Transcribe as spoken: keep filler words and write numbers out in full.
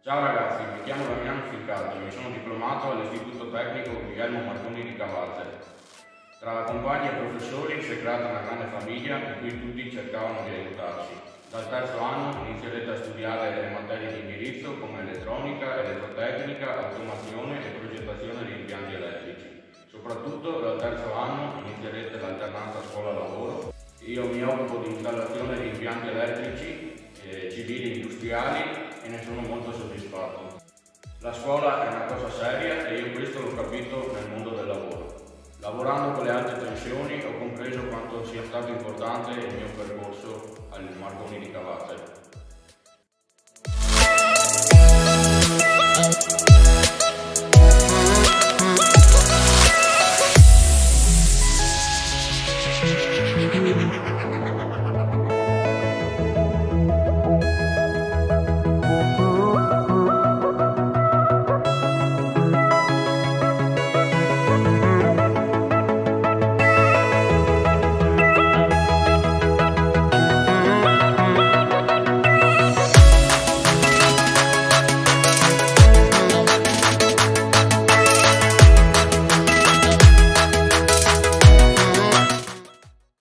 Ciao ragazzi, mi chiamo Damiano Ficcaldo e mi sono diplomato all'Istituto Tecnico Guglielmo Marconi di Cavazzere. Tra compagni e professori si è creata una grande famiglia in cui tutti cercavano di aiutarci. Dal terzo anno inizierete a studiare le materie di indirizzo come elettronica, elettrotecnica, automazione e progettazione di impianti elettrici. Soprattutto dal terzo anno inizierete l'alternanza scuola-lavoro. Io mi occupo di installazione di impianti elettrici, eh, civili industriali e ne sono molto soddisfatto. La scuola è una cosa seria e io questo l'ho capito nel mondo del lavoro. Lavorando con le alte tensioni ho compreso quanto sia stato importante il mio percorso